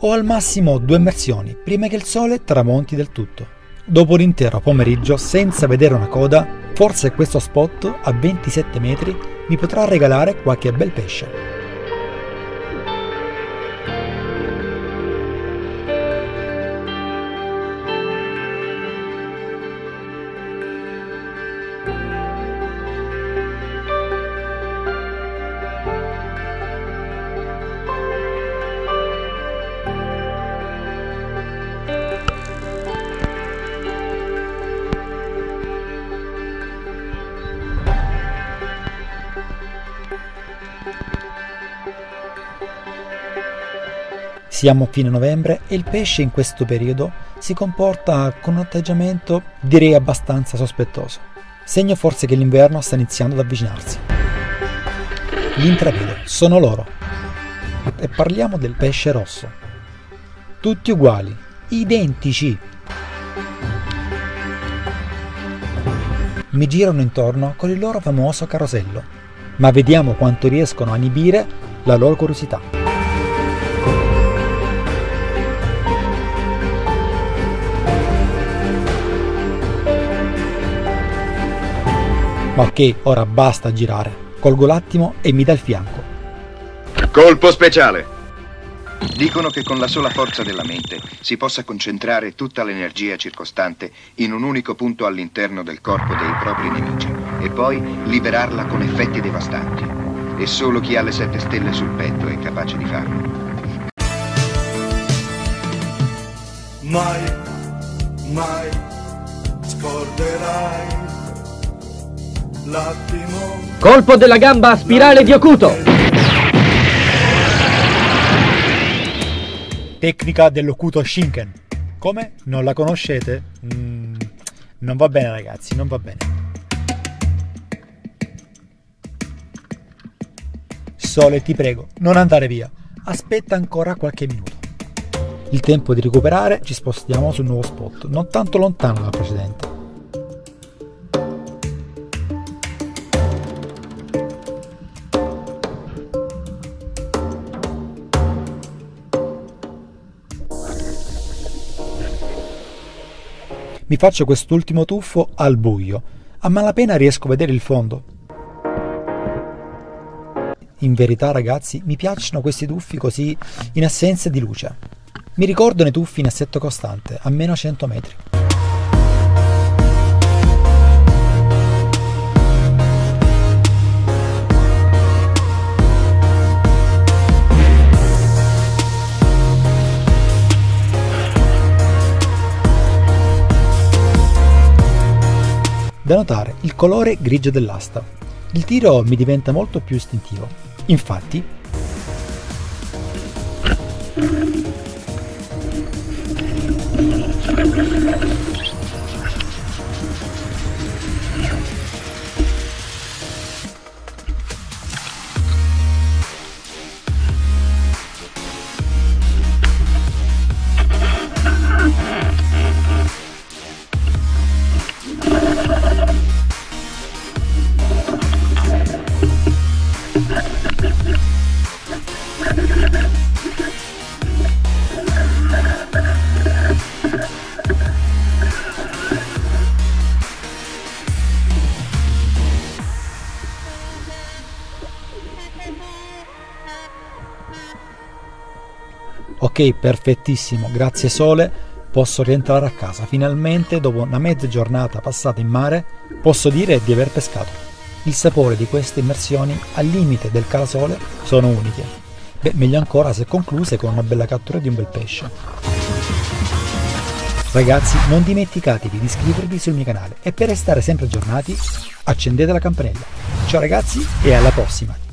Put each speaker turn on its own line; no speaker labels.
o al massimo 2 immersioni prima che il sole tramonti del tutto. Dopo l'intero pomeriggio senza vedere una coda, forse questo spot a 27 metri mi potrà regalare qualche bel pesce. Siamo a fine novembre e il pesce in questo periodo si comporta con un atteggiamento direi abbastanza sospettoso, segno forse che l'inverno sta iniziando ad avvicinarsi. Li intravedo, sono loro. E parliamo del pesce rosso. Tutti uguali, identici. Mi girano intorno con il loro famoso carosello, ma vediamo quanto riescono a inibire la loro curiosità. Ma ok, ora basta girare. Colgo l'attimo e mi dà il fianco.
Colpo speciale! Dicono che con la sola forza della mente si possa concentrare tutta l'energia circostante in un unico punto all'interno del corpo dei propri nemici e poi liberarla con effetti devastanti. E solo chi ha le 7 stelle sul petto è capace di farlo.
Mai scorderai l'attimo.
Colpo della gamba a spirale di Okuto.
Tecnica dell'Okuto Shinken. Come? Non la conoscete? Non va bene ragazzi, non va bene. Sole, ti prego, non andare via. Aspetta ancora qualche minuto. Il tempo di recuperare, ci spostiamo sul nuovo spot, non tanto lontano dal precedente. Mi faccio quest'ultimo tuffo al buio, a malapena riesco a vedere il fondo. In verità ragazzi, mi piacciono questi tuffi così in assenza di luce. Mi ricordano i tuffi in assetto costante, a meno 100 metri. Da notare il colore grigio dell'asta. Il tiro mi diventa molto più istintivo. Infatti, ok, perfettissimo, grazie sole, posso rientrare a casa. Finalmente, dopo una mezza giornata passata in mare, posso dire di aver pescato. Il sapore di queste immersioni al limite del calasole sono uniche. Beh, meglio ancora se concluse con una bella cattura di un bel pesce. Ragazzi, non dimenticatevi di iscrivervi sul mio canale e per restare sempre aggiornati accendete la campanella. Ciao ragazzi e alla prossima!